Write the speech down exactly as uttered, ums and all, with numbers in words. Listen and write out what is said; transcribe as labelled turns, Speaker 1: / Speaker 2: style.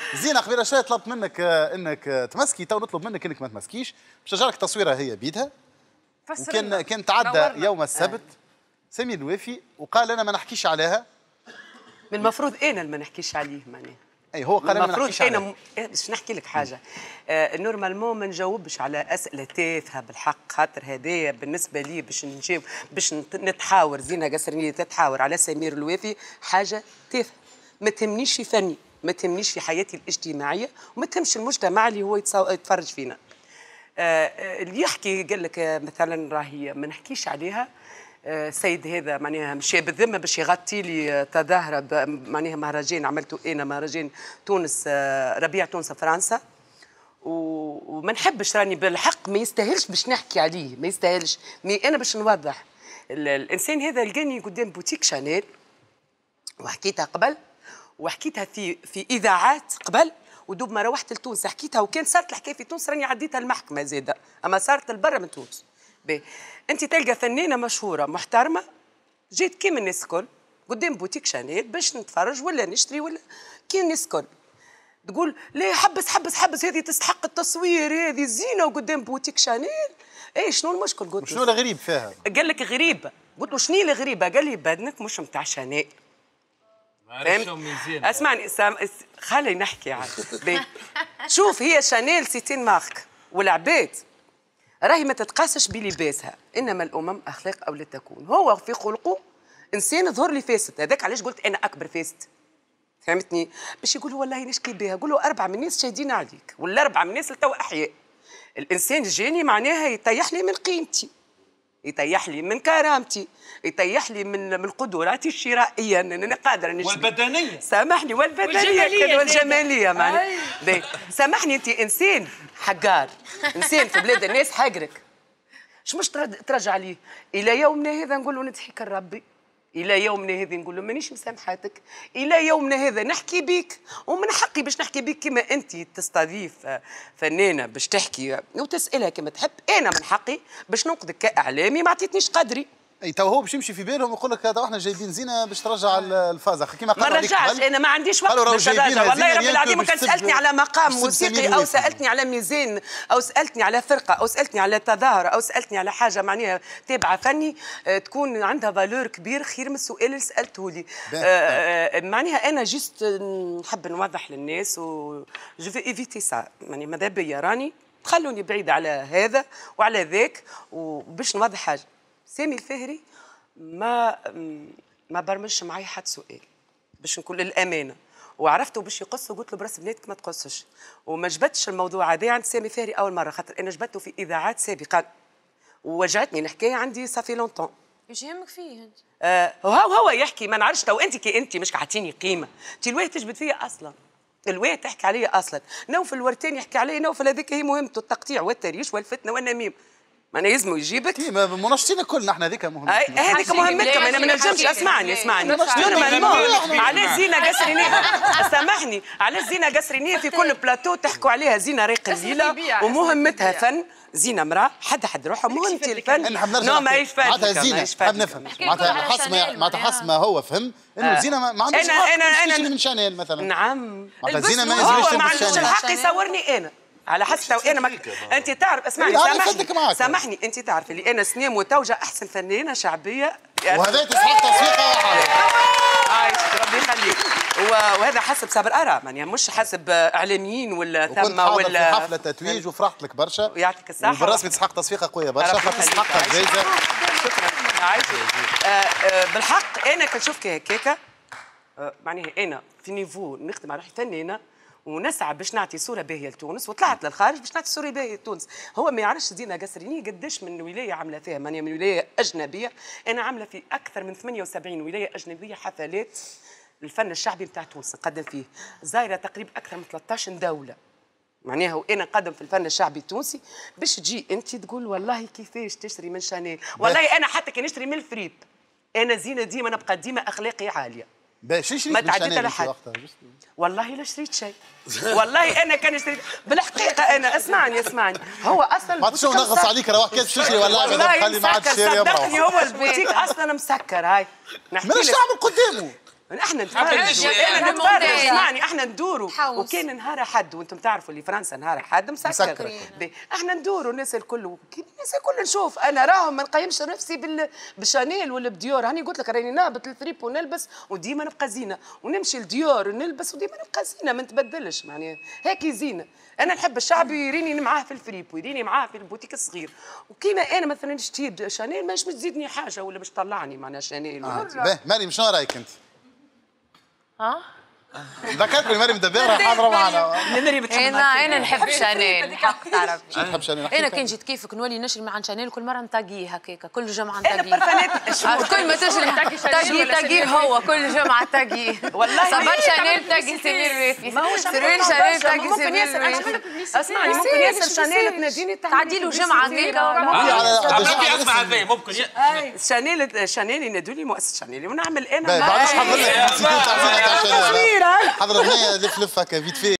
Speaker 1: زينه قبيله شويه طلبت منك انك تمسكي، تو نطلب منك انك ما تمسكيش باش نجرك تصويره هي بيدها. وكان كان تعدى يوم السبت آه. سمير الوافي وقال انا ما نحكيش عليها.
Speaker 2: من المفروض انا اللي ما نحكيش عليه معناها.
Speaker 1: اي هو قال انا ما نحكيش عليه.
Speaker 2: المفروض انا باش نحكي لك حاجه. آه نورمالمون ما نجاوبش على اسئله تافهه بالحق، خاطر هذايا بالنسبه لي باش نجاوب باش نتحاور زينه قصرنيه تتحاور على سمير الوافي حاجه تافهه، ما تهمنيش في فني، ما تهمنيش في حياتي الاجتماعيه، وما تهمش المجتمع اللي هو يتفرج فينا. آه اللي يحكي قال لك مثلا راهي ما نحكيش عليها، السيد آه هذا معناها مشى بالذمه باش يغطي لي تظاهره معناها مهرجان عملته انا مهرجان تونس آه ربيع تونس فرنسا، وما نحبش راني بالحق ما يستاهلش باش نحكي عليه، ما يستاهلش. مي انا باش نوضح الانسان هذا لقاني قدام بوتيك شانيل وحكيتها قبل، وحكيتها في في اذاعات قبل، ودوب ما روحت لتونس حكيتها، وكان صارت الحكايه في تونس راني عديتها المحكمه زاده، اما صارت لبرا من تونس. باهي انت تلقى فنانه مشهوره محترمه جيت كيما الناس الكل قدام بوتيك شانيل باش نتفرج ولا نشتري ولا كي الناس الكل تقول ليه حبس حبس حبس هذه تستحق التصوير، هذه زينه وقدام بوتيك شانيل. اي شنو المشكل؟ قلت له
Speaker 1: شنو الغريب فيها؟
Speaker 2: قال لك غريبه. قلت له شنو الغريبه؟ قال لي بدنك مش نتاع شانيل. فهمت؟ اسمعني سام... خلي نحكي عاد. شوف هي شانيل سيتين مارك والعباد راهي ما تتقاسش بلباسها، انما الامم اخلاق او لا تكون. هو في خلقه انسان ظهر لي فاسد، هذاك علاش قلت انا اكبر فاسد. فهمتني؟ باش يقولوا والله نشكي بها، قولوا اربعه من الناس شاهدين عليك ولا اربعه من الناس تو احياء. الانسان جاني معناها يطيح لي من قيمتي، يطيح لي من كرامتي، يطيح لي من من قدراتي الشرائيه، انا قادره نشتري
Speaker 3: والبدنيه
Speaker 2: سامحني والبدنيه والجماليه معناها. سامحني انت انسان حقار، انسان في بلاد الناس حقرك، شو مش ترجع ليه؟ الى يومنا هذا نقول له نضحك ربي، الى يومنا هذا نقول له مانيش مسامحاتك، الى يومنا هذا نحكي بيك، ومن حقي باش نحكي بيك كما انت تستضيف فنانه باش تحكي وتسالها كما تحب، انا من حقي باش ننقدك كاعلامي ما عطيتنيش قدري.
Speaker 1: اي تو هو باش يمشي في بالهم يقول لك تو احنا جايبين زينه باش ترجع الفازخ كيما قالوا
Speaker 2: ما رجعش، انا ما عنديش وقت باش نرجع والله رب العالمين. كان سالتني على مقام موسيقي او سالتني على ميزان او سالتني على فرقه او سالتني على تظاهره او سالتني على حاجه معناها تابعه فني تكون عندها فالور كبير خير من السؤال اللي سالته لي. آه معناها انا جست نحب نوضح للناس و جو في ايفيتي سا، يعني ماذا بيا راني خلوني بعيده على هذا وعلى ذاك، وباش نوضح حاجه. سامي الفهري ما ما برمجش معايا حد سؤال باش نقول للامانه، وعرفته باش يقص وقلت له براس بناتك ما تقصش، وما جبتش الموضوع هذا عند سامي الفهري اول مره، خاطر انا جبته في اذاعات سابقه ووجعتني الحكايه عندي صافي لونتون.
Speaker 4: ايش يهمك فيه انت؟
Speaker 2: آه هو هو يحكي ما نعرفش. تو انت كي انت مش عاطيني قيمه، انت الواحد تجبد فيا اصلا، الواحد تحكي عليا اصلا. نوفل الورتاني يحكي عليا، نوفل هذيك هي مهمته التقطيع والتريش والفتنه والنميم، ما يلزموا يجيبك.
Speaker 1: كيما منشطين الكل نحن هذيك مهمتنا.
Speaker 2: هذيك مهمتكم، انا ما نجمش. اسمعني اسمعني علاش زينه قصرينيه؟ سامحني، علاش زينه قصرينيه في كل بلاتو تحكوا عليها زينه ريق الليله ومهمتها فن؟ زينه مراه حد حد روحها مهمتي الفن.
Speaker 1: نو ماهيش فن معناتها زينه حاب نفهم معناتها حسب معناتها حسب ما هو فهم انه زينه ما عندهاش
Speaker 2: انا انا انا
Speaker 1: من شانيل مثلا.
Speaker 2: نعم
Speaker 1: معناتها زينه ما يلزمش
Speaker 2: ما عندوش الحق يصورني انا على حسب. انا مك... انت تعرف اسمعني سامحني سامحني انت تعرف اللي انا سنين وتوجه احسن فنانه شعبيه يعني.
Speaker 1: وهذا تستحق تصفيقه
Speaker 2: عايش ربي يخليك. وهذا حسب صبر ارى يعني مش حسب اعلاميين ولا ثم ولا
Speaker 1: في حفله تتويج وفرحت لك برشا
Speaker 2: ويعطيك الصحه
Speaker 1: وبالرسمي تستحق تصفيقه قويه برشا تستحق الجائزه.
Speaker 2: شكرا عايش. بالحق انا كنشوف كي هكاكا معناها انا في نيفو نخدم على روحي فنانه ونسعى باش نعطي صوره باهيه لتونس، وطلعت للخارج باش نعطي صوره باهيه لتونس. هو ما يعرفش زينه قصرينيه قداش من ولايه عامله فيها، ماني من ولايه اجنبيه، انا عامله في اكثر من ثمانية وسبعين ولايه اجنبيه حفلات الفن الشعبي نتاع تونس نقدم فيه، زايره تقريبا اكثر من ثلاثة عشر دوله معناها، وانا نقدم في الفن الشعبي التونسي. باش تجي انت تقول والله كيفاش تشتري من شانيل، والله انا حتى كي نشتري من الفريب انا زينه ديما نبقى ديما اخلاقي عاليه. ما تعديت على حد والله لا شريت شيء، والله انا كان شريت بالحقيقه. انا اسمعني اسمعني هو اصلا
Speaker 1: ما تشوف نغص عليك راه كيف تشري والله ما تخلي ما عاد تشري.
Speaker 2: صدقني هو البوتيك اصلا مسكر. هاي
Speaker 1: مانيش نعمل قدامه
Speaker 2: احنا نتفرج انا نتفرج اسمعني احنا ندوروا وكان نهار حد وانتم تعرفوا اللي فرنسا نهار حد مسكر احنا ندوروا الناس الكل الناس الكل نشوف انا راهم ما نقيمش نفسي بال... بالشانيل ولا بديور هاني قلت لك راني نهبط الثريب ونلبس وديما نبقى زينه ونمشي لديور ونلبس وديما نبقى زينه ما نتبدلش معناها هيك زينه انا نحب الشعب يريني معاه في الفريب ويريني معاه في البوتيك الصغير وكيما انا مثلا نشتي شانيل مش تزيدني حاجه ولا باش تطلعني معناها شانيل
Speaker 1: آه. باهي مريم شنو رايك انت؟
Speaker 3: ها؟
Speaker 1: ذكرتني مريم دبيرة حاضرة معنا.
Speaker 2: مريم بتحب
Speaker 3: انا انا نحب شانيل حق تعرف.
Speaker 1: نحب شانيل.
Speaker 3: انا كان جيت كيفك نولي نشري مع شانيل كل مرة نتاقيه هكاكا كل جمعة نتاقيه.
Speaker 2: انا برفانات
Speaker 3: كل ما تشري تاقيه تاقيه هو كل جمعة تاقيه.
Speaker 2: والله
Speaker 3: صباح شانيل تاقي سمير وافي.
Speaker 2: ما هو
Speaker 3: سمير شانيل تاقي سمير
Speaker 2: وافي. اسمعني ممكن ياسر شانيل تناديني
Speaker 3: تعدي له جمعة
Speaker 4: هكاكا. اسمع هذايا ممكن
Speaker 2: شانيل شانيل ينادوا لي مؤسس شانيل ونعمل انا
Speaker 1: بعدش حضر لك حضر اغنية لف لف هكا فيت في